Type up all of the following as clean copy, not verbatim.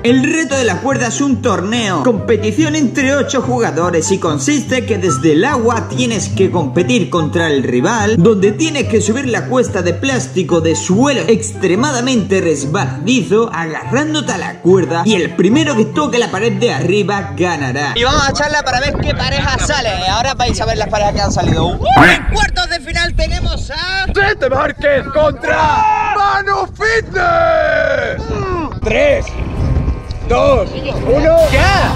El reto de la cuerda es un torneo, competición entre 8 jugadores y consiste que desde el agua tienes que competir contra el rival, donde tienes que subir la cuesta de plástico de suelo extremadamente resbaladizo, agarrándote a la cuerda, y el primero que toque la pared de arriba ganará. Y vamos a echarla para ver qué pareja sale. Ahora vais a ver las parejas que han salido. En cuartos de final tenemos a... ¡Sete Márquez contra Manu Fitness! 3, 2, 1, ¡ya!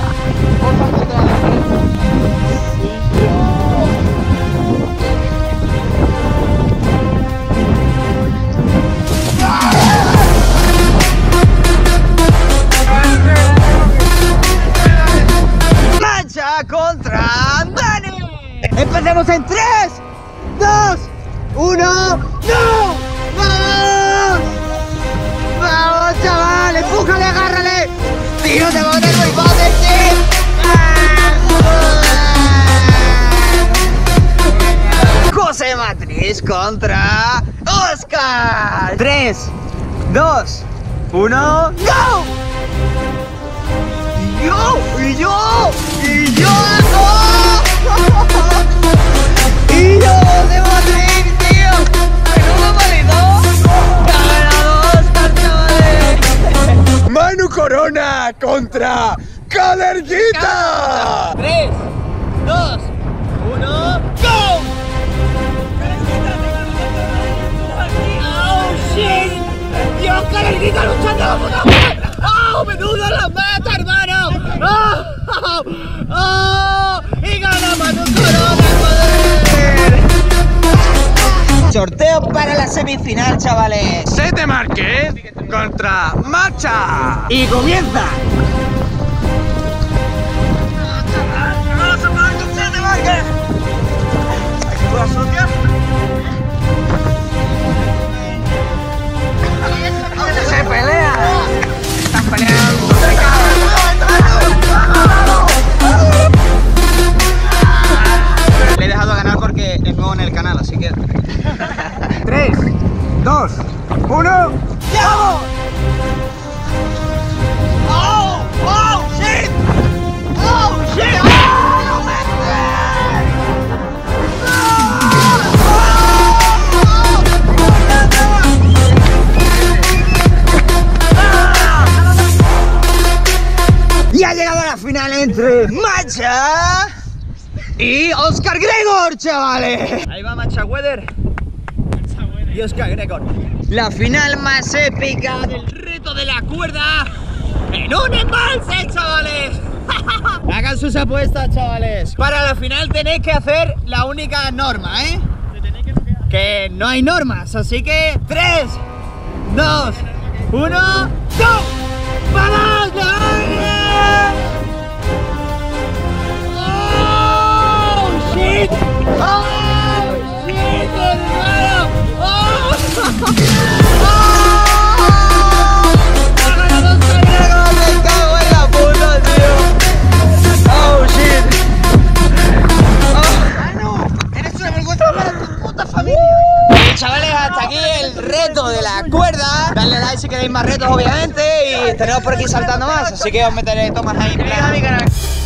Mancha contra Dani. Empecemos en 3, 2, 1, ¡no! ¡Vamos! ¡Vamos, chaval! ¡Empújale, agárrale! ¡Tío, te va a poner muy fácil, tío! José Matriz contra Oscar. 3, 2, 1, ¡go! ¡Y yo! ¡Y yo! ¡Y yo! ¡Oh! ¡Y yo! ¡De Madrid, tío! ¡Menudo marido! ¡Ganado Oscar, chavales! Manu Corona contra Calerguita. 3, 2, 1, ¡go! ¡Oh, shit! ¡Dios, Calerguita luchando a la puta madre! ¡Oh, menudo la mata, hermano! ¡Oh! ¡Oh! ¡Y gana Manu Corona, joder! Sorteo para la semifinal, chavales. Sete Márquez contra Macha. ¡Y comienza! ¡Se pelea! ¡Están peleando! Le he dejado ganar porque es nuevo en el canal, así que... 3, 2, 1, ¡vamos! ¡Oh! ¡Oh! ¡Shit! ¡Oh! ¡Shit! ¡Oh! ¡No me Y ha llegado a la final entre Macha y Oscar Gregor, chavales. Ahí va Macha Weather y Oscar Gregor. La final más épica del reto de la cuerda en un embalse, chavales. Hagan sus apuestas, chavales. Para la final tenéis que hacer la única norma, ¿eh? Que no hay normas, así que 3, 2, 1, ¡go! ¡Vamos! ¡Oh, shit! ¡Oh, shit, hermano! ¡Oh! ¡Oh! ¡Ha ganado Oscar Gregor! ¡Me cago en la puta, tío! ¡Oh, shit! ¡Oh! ¡Manu! ¡Eres una vergüenza para tu puta familia! Chavales, hasta aquí el reto de la cuerda. Dadle like si queréis más retos, obviamente. Y tenemos por aquí saltando más. Así que os meteré tomas ahí. Mira mi canal.